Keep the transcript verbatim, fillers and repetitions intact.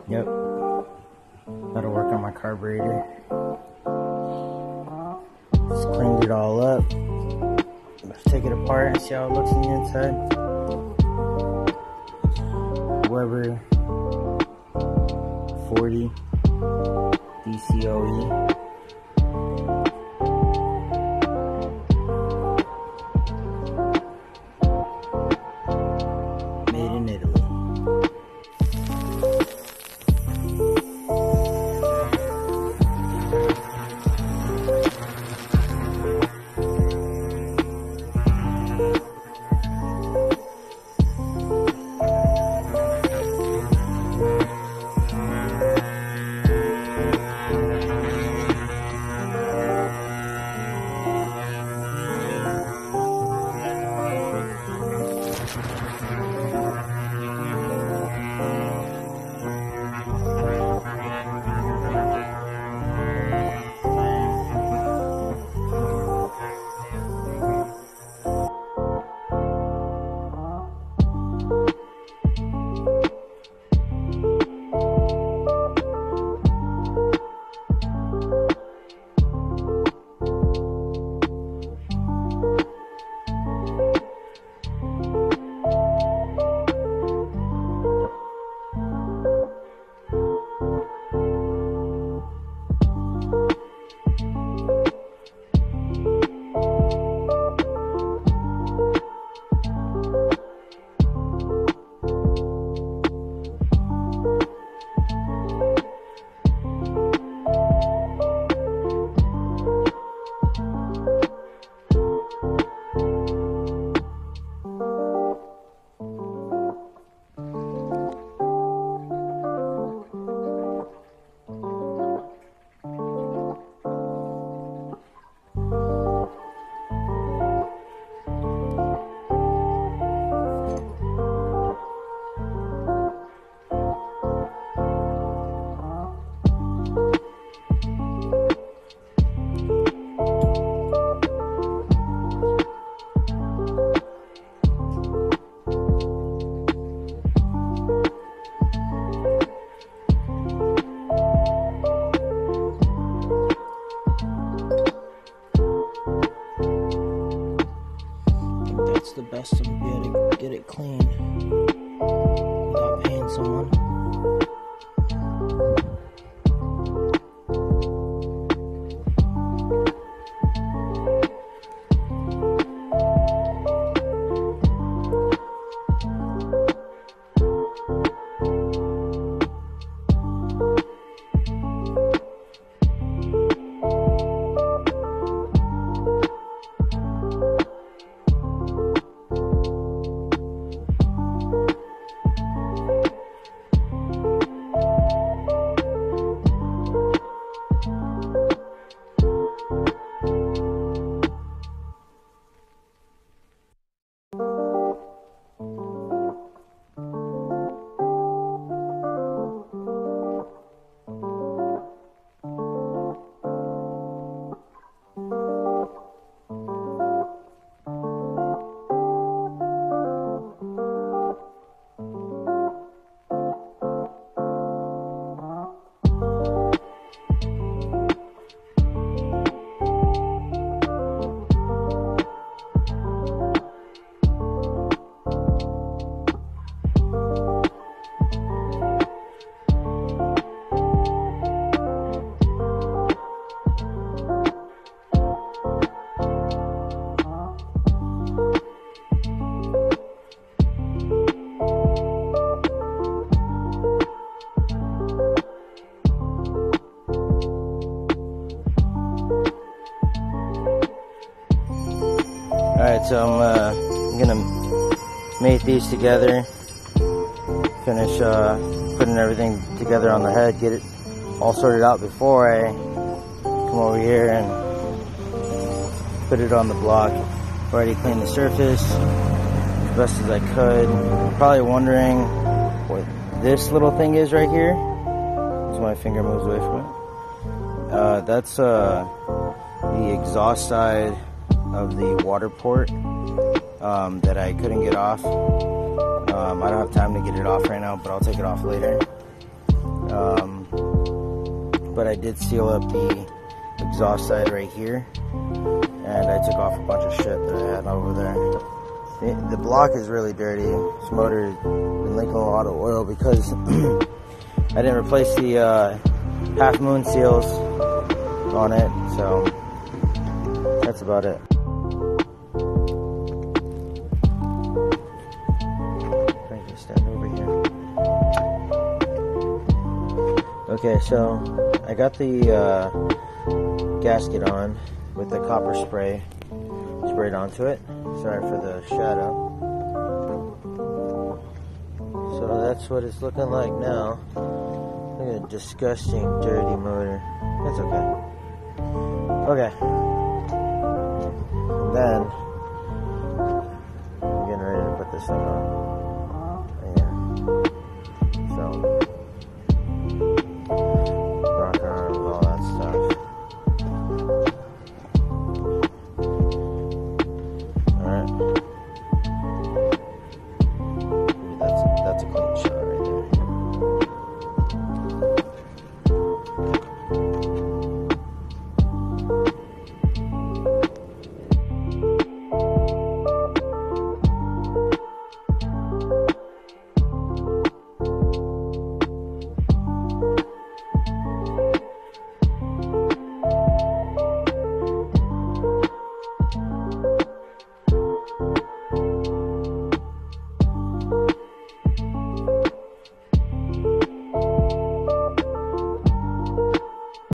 Yep. Gotta work on my carburetor. Just cleaned it all up. Let's take it apart and see how it looks on the inside. Weber forty D C O E. Made in Italy. The best of be able to get it clean without paying someone. Alright, so I'm, uh, I'm gonna mate these together, finish uh, putting everything together on the head, get it all sorted out before I come over here and put it on the block. Already cleaned the surface as best as I could. You're probably wondering what this little thing is right here, as my finger moves away from it. Uh, that's uh, the exhaust side of the water port um, that I couldn't get off. Um, I don't have time to get it off right now, but I'll take it off later. Um, but I did seal up the exhaust side right here, and I took off a bunch of shit that I had over there. The, the block is really dirty. This motor has been leaking a lot of oil because I didn't replace the uh, half moon seals on it, so that's about it. I can stand over here. Okay, so I got the uh, gasket on with the copper spray sprayed onto it. Sorry for the shadow. So that's what it's looking like now. Look at a disgusting, dirty motor. That's okay. Okay. And then I'm getting ready to put this thing on.